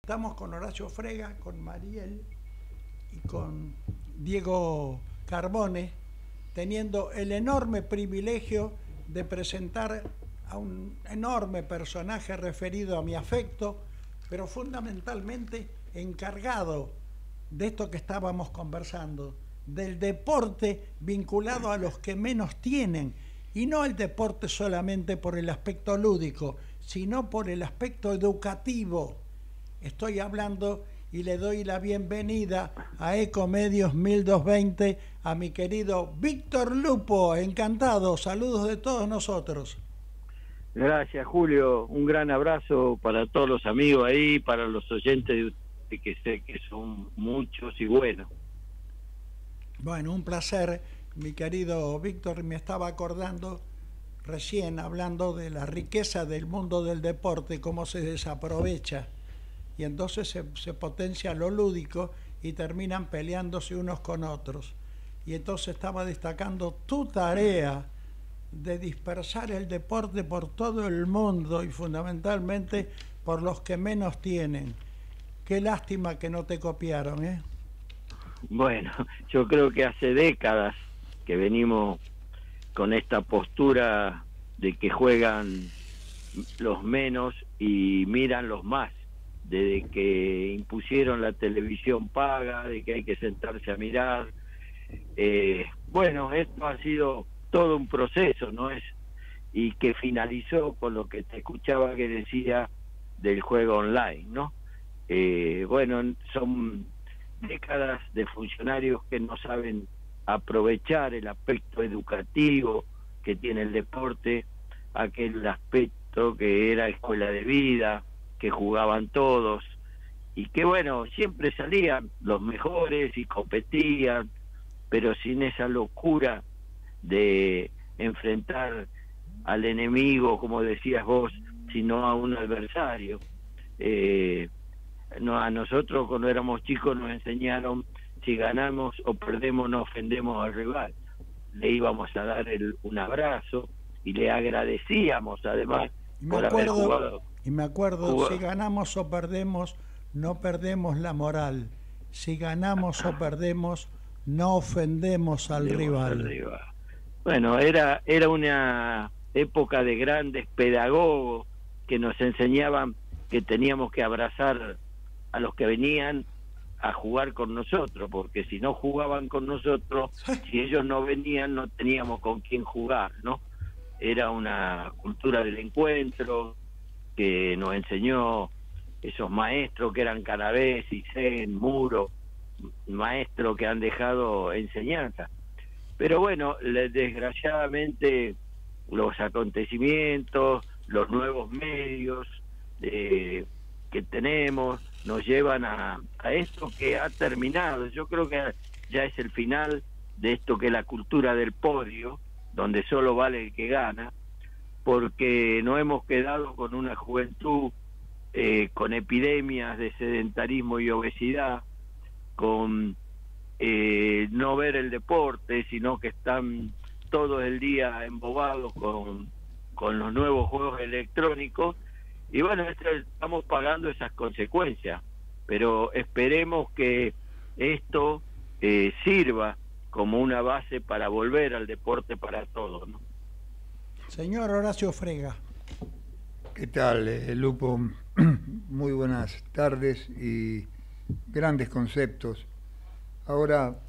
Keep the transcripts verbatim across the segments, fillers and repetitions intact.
Estamos con Horacio Frega, con Mariel y con Diego Carbone, teniendo el enorme privilegio de presentar a un enorme personaje referido a mi afecto, pero fundamentalmente encargado de esto que estábamos conversando, del deporte vinculado a los que menos tienen, y no el deporte solamente por el aspecto lúdico, sino por el aspecto educativo. Estoy hablando y le doy la bienvenida a Ecomedios mil doscientos veinte a mi querido Víctor Lupo. Encantado, saludos de todos nosotros. Gracias, Julio, un gran abrazo para todos los amigos ahí, para los oyentes de que sé que son muchos y buenos. Bueno, un placer, mi querido Víctor. Me estaba acordando recién, hablando de la riqueza del mundo del deporte, cómo se desaprovecha, y entonces se, se potencia lo lúdico y terminan peleándose unos con otros. Y entonces estaba destacando tu tarea de dispersar el deporte por todo el mundo y fundamentalmente por los que menos tienen. Qué lástima que no te copiaron, ¿eh? Bueno, yo creo que hace décadas que venimos con esta postura de que juegan los menos y miran los más, desde que impusieron la televisión paga, de que hay que sentarse a mirar. Eh, bueno, esto ha sido todo un proceso, ¿no? Es y que finalizó con lo que te escuchaba que decía del juego online, ¿no? Eh, bueno, son décadas de funcionarios que no saben aprovechar el aspecto educativo que tiene el deporte, aquel aspecto que era escuela de vida, que jugaban todos, y que bueno, siempre salían los mejores y competían, pero sin esa locura de enfrentar al enemigo, como decías vos, sino a un adversario. Eh, no, a nosotros cuando éramos chicos nos enseñaron, si ganamos o perdemos no ofendemos al rival. Le íbamos a dar el, un abrazo y le agradecíamos además por haber jugado. Y me acuerdo, jugado. Si ganamos o perdemos, no perdemos la moral. Si ganamos o perdemos, no ofendemos al rival. al rival. Bueno, era, era una época de grandes pedagogos que nos enseñaban que teníamos que abrazar a los que venían a jugar con nosotros, porque si no jugaban con nosotros, si ellos no venían, no teníamos con quién jugar, ¿no? Era una cultura del encuentro que nos enseñó esos maestros que eran Canavés, Isen, Muro, maestros que han dejado enseñanza. Pero bueno, desgraciadamente los acontecimientos, los nuevos medios eh, que tenemos nos llevan a, a esto que ha terminado. Yo creo que ya es el final de esto que es la cultura del podio, donde solo vale el que gana, porque no hemos quedado con una juventud eh, con epidemias de sedentarismo y obesidad, con eh, no ver el deporte, sino que están todo el día embobados con, con los nuevos juegos electrónicos. Y bueno, estamos pagando esas consecuencias, pero esperemos que esto eh, sirva como una base para volver al deporte para todos, ¿no? Señor Horacio Frega. ¿Qué tal, eh, Lupo? Muy buenas tardes y grandes conceptos. Ahora,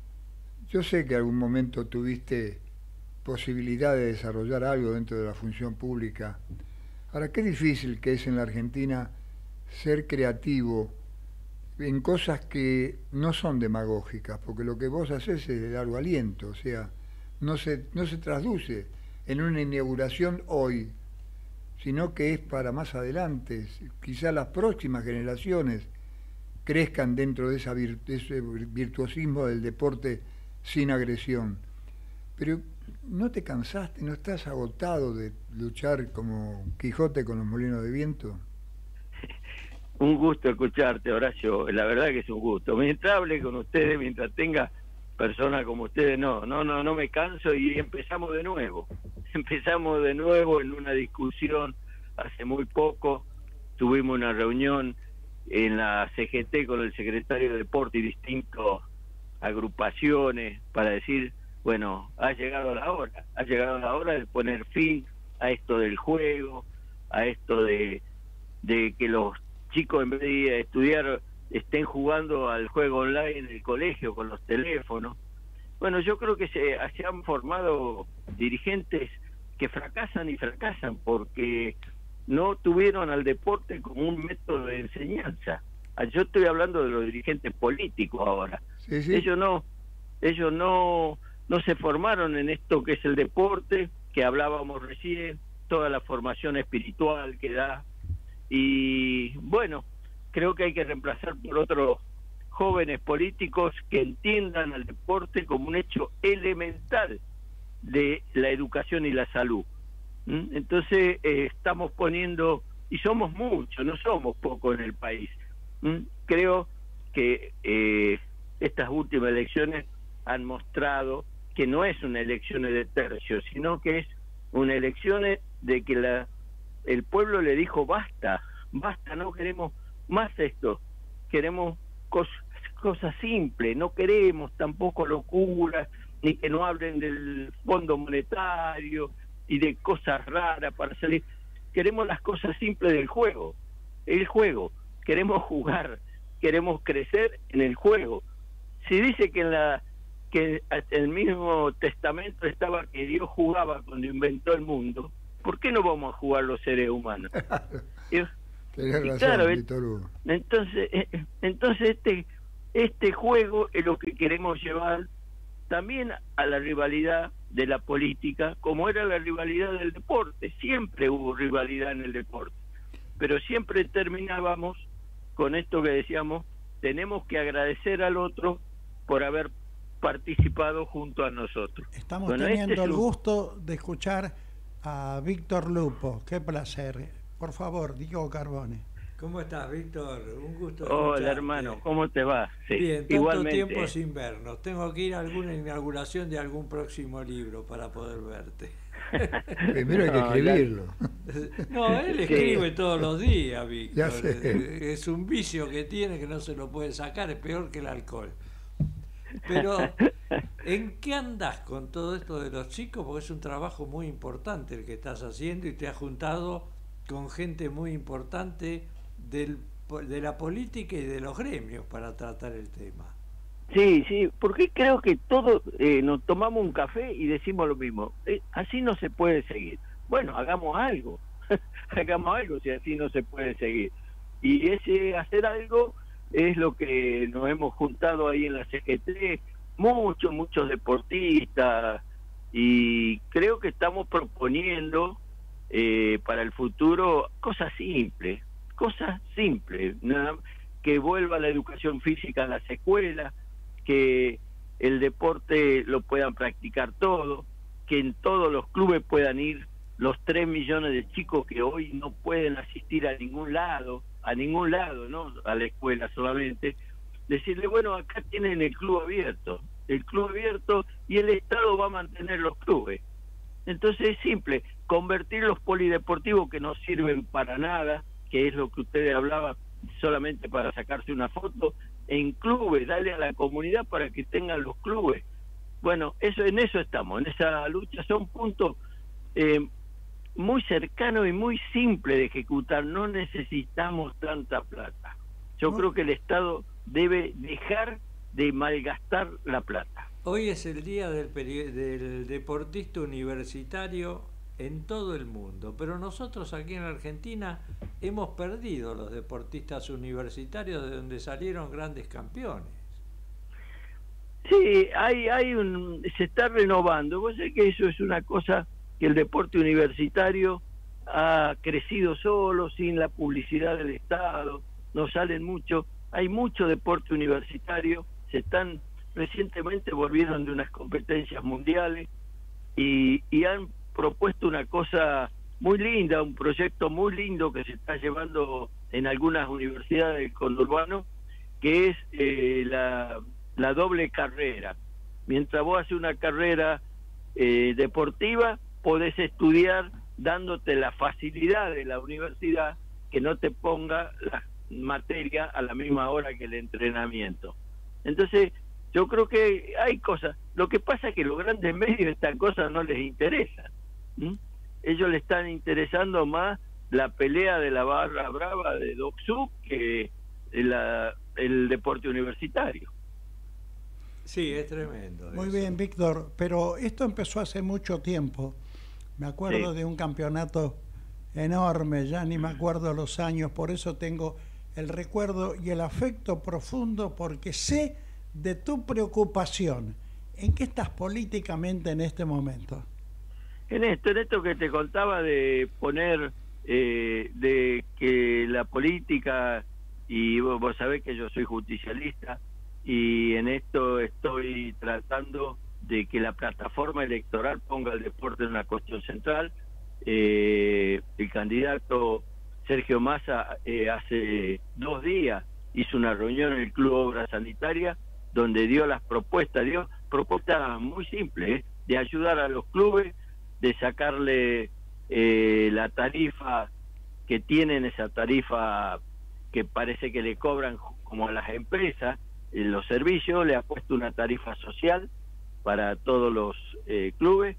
yo sé que algún momento tuviste posibilidad de desarrollar algo dentro de la función pública. Ahora, qué difícil que es en la Argentina ser creativo en cosas que no son demagógicas, porque lo que vos haces es de largo aliento, o sea, no se, no se traduce en una inauguración hoy, sino que es para más adelante. Quizá las próximas generaciones crezcan dentro de, esa vir, de ese virtuosismo del deporte sin agresión. Pero ¿no te cansaste, no estás agotado de luchar como Quijote con los molinos de viento? Un gusto escucharte, Horacio, la verdad que es un gusto. Mientras hable con ustedes, mientras tenga personas como ustedes, no, no, no, no me canso y empezamos de nuevo. Empezamos de nuevo en una discusión hace muy poco, tuvimos una reunión en la C G T con el secretario de Deporte y distintas agrupaciones para decir, bueno, ha llegado la hora, ha llegado la hora de poner fin a esto del juego, a esto de, de que los chicos en vez de estudiar estén jugando al juego online en el colegio con los teléfonos. Bueno, yo creo que se, se han formado dirigentes que fracasan y fracasan porque no tuvieron al deporte como un método de enseñanza. Yo estoy hablando de los dirigentes políticos ahora. Sí, sí. Ellos no, ellos no, no se formaron en esto que es el deporte, que hablábamos recién, toda la formación espiritual que da. Y bueno, creo que hay que reemplazar por otros jóvenes políticos que entiendan al deporte como un hecho elemental de la educación y la salud. ¿Mm? Entonces eh, estamos poniendo, y somos muchos, no somos pocos en el país. ¿Mm? Creo que eh, estas últimas elecciones han mostrado que no es una elección de tercio, sino que es una elección de que la, el pueblo le dijo basta, basta, no queremos más esto, queremos cosas, cosas simples, no queremos tampoco locuras, ni que no hablen del Fondo Monetario y de cosas raras para salir. Queremos las cosas simples del juego, el juego, queremos jugar, queremos crecer en el juego. Si dice que en la que el mismo testamento estaba que Dios jugaba cuando inventó el mundo, ¿por qué no vamos a jugar los seres humanos? y, Tenés razón, claro, Víctor Hugo. Entonces, entonces este este juego es lo que queremos llevar también a la rivalidad de la política, como era la rivalidad del deporte. Siempre hubo rivalidad en el deporte, pero siempre terminábamos con esto que decíamos, tenemos que agradecer al otro por haber participado junto a nosotros. Estamos bueno, teniendo este el un... gusto de escuchar a Víctor Lupo. Qué placer. Por favor, Diego Carbone. ¿Cómo estás, Víctor? Un gusto. Hola, escucharte. hermano, ¿cómo te va? Sí, Bien, tanto igualmente. tiempo sin vernos. Tengo que ir a alguna inauguración de algún próximo libro para poder verte. Primero hay que No, escribirlo. No, él escribe sí. todos los días, Víctor. Ya sé. Es un vicio que tiene que no se lo puede sacar, es peor que el alcohol. Pero, ¿en qué andás con todo esto de los chicos? Porque es un trabajo muy importante el que estás haciendo y te has juntado con gente muy importante del, de la política y de los gremios para tratar el tema. Sí, sí, porque creo que todos eh, nos tomamos un café y decimos lo mismo. Eh, así no se puede seguir. Bueno, hagamos algo. Hagamos algo si así no se puede seguir. Y ese hacer algo es lo que nos hemos juntado ahí en la C G T, muchos, muchos deportistas, y creo que estamos proponiendo eh, para el futuro cosas simples, cosas simples, nada, que vuelva la educación física a las escuelas, que el deporte lo puedan practicar todo, que en todos los clubes puedan ir los tres millones de chicos que hoy no pueden asistir a ningún lado, a ningún lado, no a la escuela solamente, decirle, bueno, acá tienen el club abierto, el club abierto y el Estado va a mantener los clubes. Entonces es simple, convertir los polideportivos que no sirven para nada, que es lo que ustedes hablaban, solamente para sacarse una foto, en clubes, darle a la comunidad para que tengan los clubes. Bueno, eso en eso estamos, en esa lucha. Son puntos eh, muy cercano y muy simple de ejecutar, no necesitamos tanta plata. Yo no. creo que el Estado debe dejar de malgastar la plata. Hoy es el día del, del deportista universitario en todo el mundo, pero nosotros aquí en Argentina hemos perdido los deportistas universitarios de donde salieron grandes campeones. Sí, hay, hay un, se está renovando. Vos sabés que eso es una cosa que el deporte universitario ha crecido solo, sin la publicidad del Estado, no salen mucho, hay mucho deporte universitario, se están, recientemente volvieron de unas competencias mundiales y, y han propuesto una cosa muy linda, un proyecto muy lindo que se está llevando en algunas universidades del conurbano, que es eh, la, la doble carrera. Mientras vos haces una carrera eh, deportiva, podés estudiar dándote la facilidad de la universidad, que no te ponga las, materia a la misma hora que el entrenamiento. Entonces, yo creo que hay cosas. Lo que pasa es que los grandes medios estas cosas no les interesan. ¿Mm? Ellos le están interesando más la pelea de la barra brava de Doc Sud que la, el deporte universitario. Sí, es tremendo. Muy eso. bien, Víctor, pero esto empezó hace mucho tiempo. Me acuerdo Sí. de un campeonato enorme, ya ni me acuerdo los años, por eso tengo el recuerdo y el afecto profundo, porque sé de tu preocupación. ¿En qué estás políticamente en este momento? En esto, en esto que te contaba de poner, eh, de que la política, y vos, vos sabés que yo soy justicialista, y en esto estoy tratando de que la plataforma electoral ponga el deporte en una cuestión central. Eh, el candidato Sergio Massa eh, hace dos días hizo una reunión en el Club Obra Sanitaria donde dio las propuestas, dio propuestas muy simples, ¿eh? De ayudar a los clubes, de sacarle eh, la tarifa que tienen, esa tarifa que parece que le cobran como a las empresas, eh, los servicios, le ha puesto una tarifa social para todos los eh, clubes,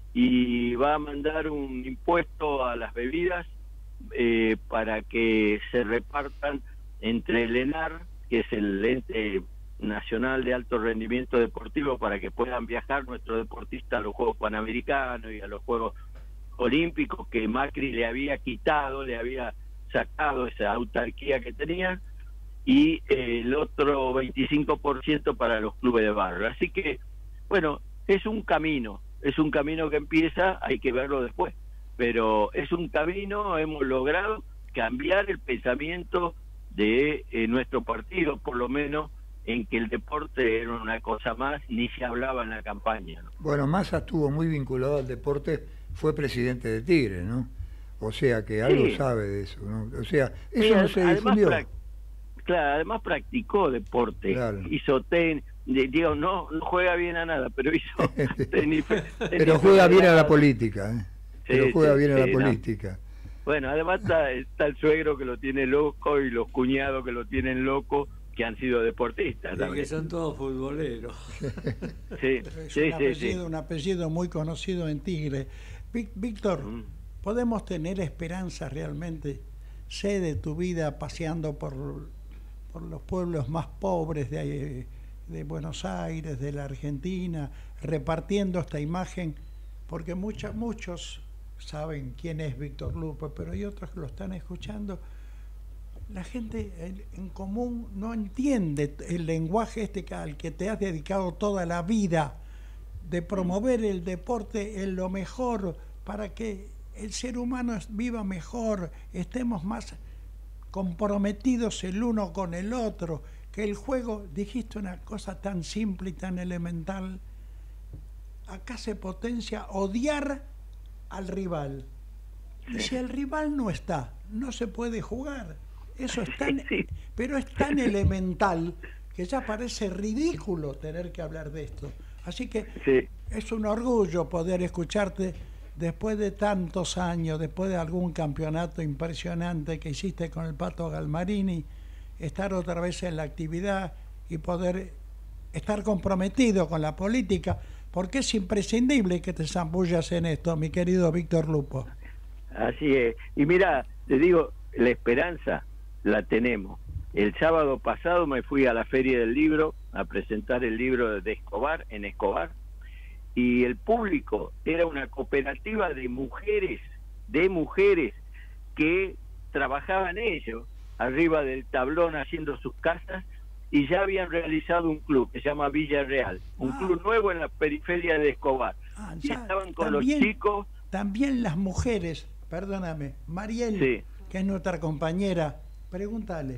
y va a mandar un impuesto a las bebidas eh, para que se repartan entre el ENAR, que es el ente nacional de alto rendimiento deportivo, para que puedan viajar nuestros deportistas a los Juegos Panamericanos y a los Juegos Olímpicos, que Macri le había quitado, le había sacado esa autarquía que tenían, y eh, el otro veinticinco por ciento para los clubes de barrio. Así que, bueno, es un camino, es un camino que empieza, hay que verlo después, pero es un camino. Hemos logrado cambiar el pensamiento de eh, nuestro partido, por lo menos en que el deporte era una cosa más, ni se hablaba en la campaña, ¿no? Bueno, Massa estuvo muy vinculado al deporte, fue presidente de Tigre, ¿no? O sea que algo Sí. sabe de eso, ¿no? O sea, eso Sí, no ad- se además difundió. prac- claro, además practicó deporte, Claro. hizo tenis, de- digo, no, no juega bien a nada, pero hizo tenis. Pero tenis juega bien a la federado. política, ¿eh? Pero Sí, juega sí, bien a la sí, no. política. Bueno, además está, está el suegro que lo tiene loco y los cuñados que lo tienen loco, que han sido deportistas Y también. que son todos futboleros. Sí, Es sí, un, sí, apellido, sí. un apellido muy conocido en Tigre. Vic- Víctor, Mm. ¿podemos tener esperanza realmente? Sé de tu vida paseando por, por los pueblos más pobres de, de Buenos Aires, de la Argentina, repartiendo esta imagen, porque mucha, muchos saben quién es Víctor Lupo, pero hay otros que lo están escuchando. La gente en, en común no entiende el lenguaje este que- al que te has dedicado toda la vida, de promover el deporte en lo mejor para que el ser humano es- viva mejor, estemos más comprometidos el uno con el otro, que el juego, dijiste una cosa tan simple y tan elemental, acá se potencia odiar al rival. Y si el rival no está, no se puede jugar. Eso es tan, Sí. pero es tan elemental que ya parece ridículo tener que hablar de esto. Así que Sí. es un orgullo poder escucharte después de tantos años, después de algún campeonato impresionante que hiciste con el Pato Galmarini, estar otra vez en la actividad y poder estar comprometido con la política, porque es imprescindible que te zambullas en esto, mi querido Víctor Lupo. Así es. Y mira, te digo, la esperanza la tenemos. El sábado pasado me fui a la Feria del Libro a presentar el libro de Escobar, en Escobar, y el público era una cooperativa de mujeres, de mujeres que trabajaban ellos arriba del tablón haciendo sus casas, y ya habían realizado un club que se llama Villa Real, un Ah. club nuevo en la periferia de Escobar. Ah, Y ya, estaban con también- los chicos. También las mujeres, perdóname, Mariel, Sí. que es nuestra compañera, pregúntale.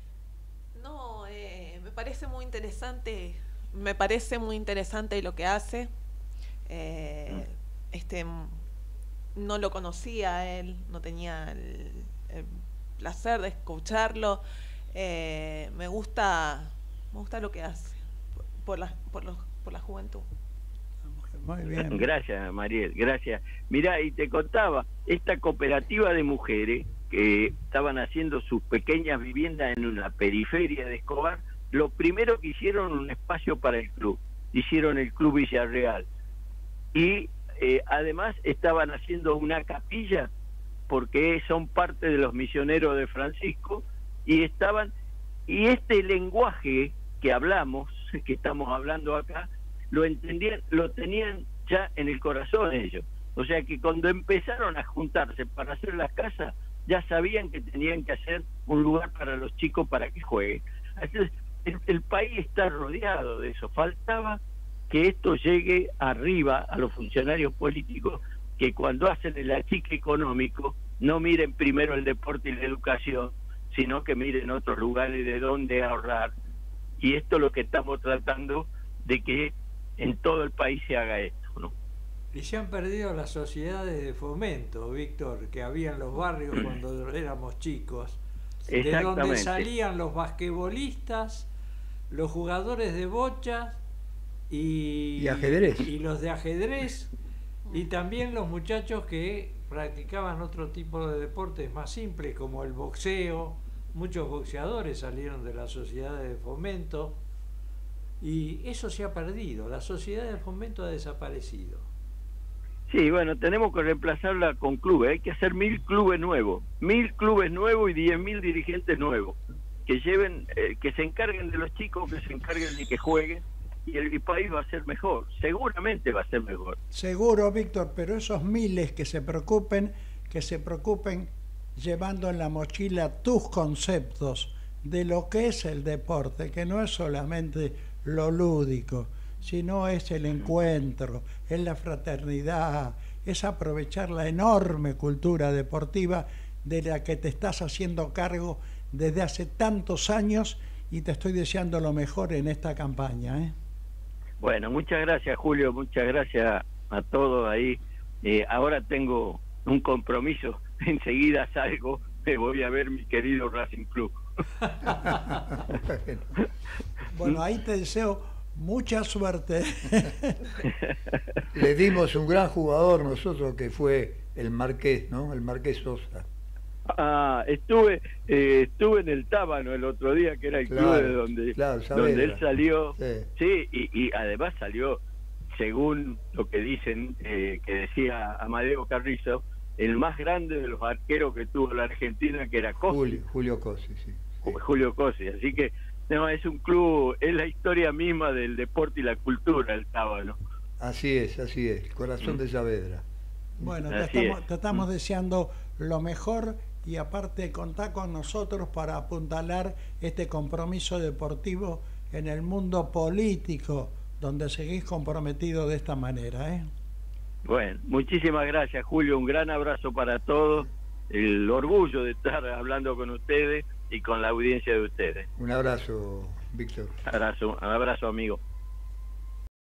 No, eh, me parece muy interesante, me parece muy interesante lo que hace. Eh, este, mm, no lo conocía a él, no tenía el, el placer de escucharlo. Eh, me gusta, me gusta lo que hace por la, por los, por la juventud. Muy bien. Gracias, Mariel, gracias. Mirá, y te contaba, esta cooperativa de mujeres que estaban haciendo sus pequeñas viviendas en una periferia de Escobar, lo primero que hicieron un espacio para el club, hicieron el Club Villarreal, y eh, además estaban haciendo una capilla porque son parte de los misioneros de Francisco, y estaban, y este lenguaje que hablamos, que estamos hablando acá, lo entendían, lo tenían ya en el corazón ellos. O sea que cuando empezaron a juntarse para hacer las casas, ya sabían que tenían que hacer un lugar para los chicos para que jueguen. Entonces, el, el país está rodeado de eso. Faltaba que esto llegue arriba a los funcionarios políticos, que cuando hacen el achique económico no miren primero el deporte y la educación, sino que miren otros lugares de donde ahorrar. Y esto es lo que estamos tratando de que en todo el país se haga esto, ¿no? Y se han perdido las sociedades de fomento, Víctor, que había en los barrios cuando éramos chicos, de donde salían los basquetbolistas, los jugadores de bocha y, y ajedrez, y los de ajedrez, y también los muchachos que practicaban otro tipo de deportes más simples como el boxeo. Muchos boxeadores salieron de las sociedades de fomento y eso se ha perdido, la sociedad de fomento ha desaparecido. Sí, bueno, tenemos que reemplazarla con clubes, hay que hacer mil clubes nuevos, mil clubes nuevos y diez mil dirigentes nuevos, que lleven, eh, que se encarguen de los chicos, que se encarguen de que jueguen, y el, el país va a ser mejor, seguramente va a ser mejor. Seguro, Víctor, pero esos miles que se preocupen, que se preocupen llevando en la mochila tus conceptos de lo que es el deporte, que no es solamente lo lúdico, sino es el encuentro, es la fraternidad, es aprovechar la enorme cultura deportiva de la que te estás haciendo cargo desde hace tantos años, y te estoy deseando lo mejor en esta campaña, ¿eh? Bueno, muchas gracias, Julio, muchas gracias a todos ahí. Eh, ahora tengo un compromiso, enseguida salgo, me voy a ver mi querido Racing Club. Bueno, ahí te deseo mucha suerte. Le dimos un gran jugador nosotros, que fue el Marqués, ¿no? El Marqués Sosa. Ah, estuve eh, estuve en el Tábano el otro día, que era el Claro, club de donde, claro, donde él salió. Sí, Sí, y, y además salió, según lo que dicen, eh, que decía Amadeo Carrizo, el más grande de los arqueros que tuvo la Argentina, que era Cosi. Julio, Julio Cosi, sí. Sí. Julio Cosi. Así que no, es un club, es la historia misma del deporte y la cultura, el Tábano. Así es, así es, corazón de Saavedra. Bueno, te Así estamos, es. te estamos deseando lo mejor, y aparte contá con nosotros para apuntalar este compromiso deportivo en el mundo político, donde seguís comprometido de esta manera, ¿eh? Bueno, muchísimas gracias, Julio, un gran abrazo para todos, el orgullo de estar hablando con ustedes y con la audiencia de ustedes. Un abrazo, Víctor. Abrazo, un abrazo, amigo.